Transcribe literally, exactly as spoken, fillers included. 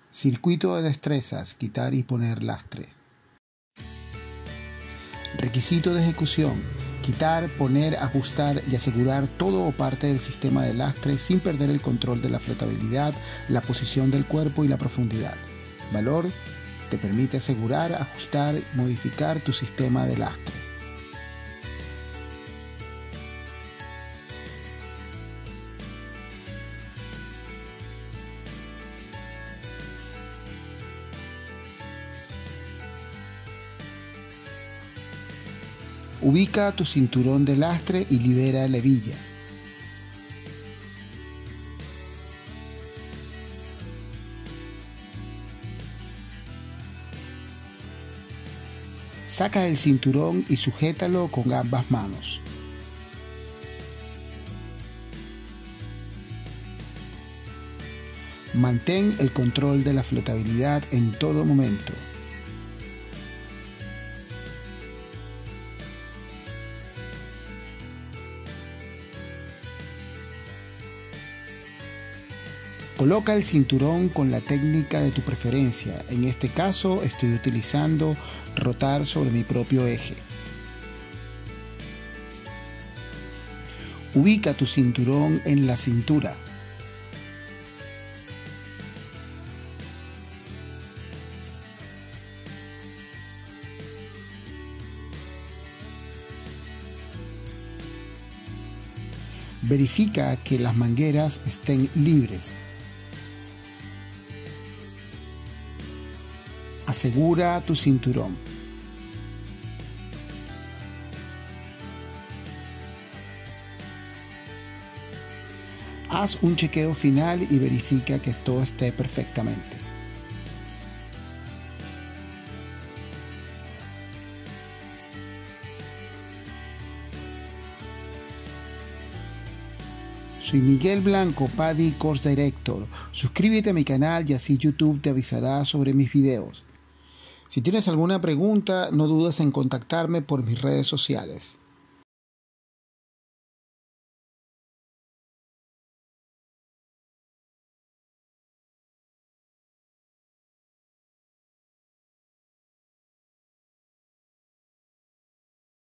Circuito de destrezas, quitar y poner lastre. Requisito de ejecución: quitar, poner, ajustar y asegurar todo o parte del sistema de lastre sin perder el control de la flotabilidad, la posición del cuerpo y la profundidad. Valor: te permite asegurar, ajustar y modificar tu sistema de lastre. Ubica tu cinturón de lastre y libera la hebilla. Saca el cinturón y sujétalo con ambas manos. Mantén el control de la flotabilidad en todo momento. Coloca el cinturón con la técnica de tu preferencia. En este caso estoy utilizando rotar sobre mi propio eje. Ubica tu cinturón en la cintura. Verifica que las mangueras estén libres. Asegura tu cinturón. Haz un chequeo final y verifica que todo esté perfectamente. Soy Miguel Blanco, PADI Course Director. Suscríbete a mi canal y así YouTube te avisará sobre mis videos. Si tienes alguna pregunta, no dudes en contactarme por mis redes sociales.